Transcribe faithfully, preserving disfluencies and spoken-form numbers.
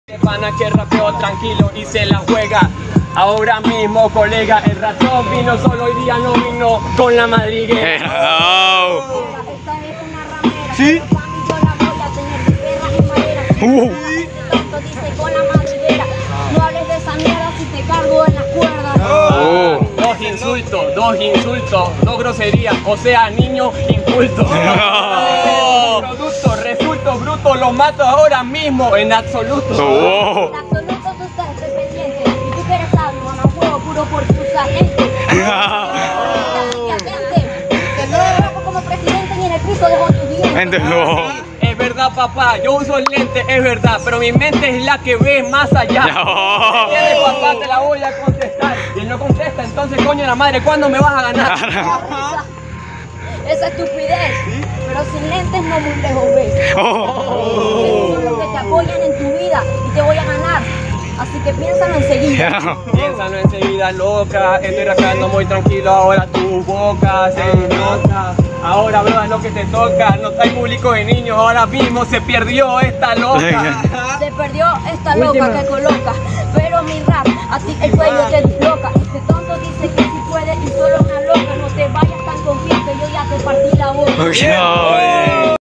De pana que rapeó tranquilo y se la juega. Ahora mismo, colega, el ratón vino solo, hoy día no vino con la madriguera. Oh. Esta es una ramera. ¿Sí? Pero pa' mí yo la voy a tener de perras y maderas. Uh. Tanto dice con la madriguera. No hables de esa mierda si te cargo en las cuerdas. Oh. Dos insultos, dos insultos, dos groserías, o sea, niño inculto. Oh. Producto, resulto bruto, los mato ahora mismo, en absoluto. Oh. En absoluto tú estás dependiente. Y tú que eres sabio, mamá huevo, puro por tus agentes. Que no eres loco como presidente ni en el piso dejo tus dientes. Oh. Es verdad, papá, yo uso el lente, es verdad, pero mi mente es la que ve más allá. Oh. ¿Entiendes, papá? Te la voy a contestar. Y él no contesta, entonces, coño de la madre, ¿cuándo me vas a ganar? Esa, esa estupidez. Pero sin lentes no muy lejos ves. Oh. Esos son los que te apoyan en tu vida y te voy a ganar. Así que piénsalo enseguida. Piénsalo enseguida, loca. Estoy rapeando muy tranquilo, ahora tu boca se nota. Ahora, bro, es lo que te toca. No hay público de niños, ahora mismo se perdió esta loca. Se perdió esta loca que coloca. Pero mi rap, a ti el cuello te disloca. Este tonto dice que si puede y solo una loca. No te vayas tan confiante, yo ya te partí la boca. Oh.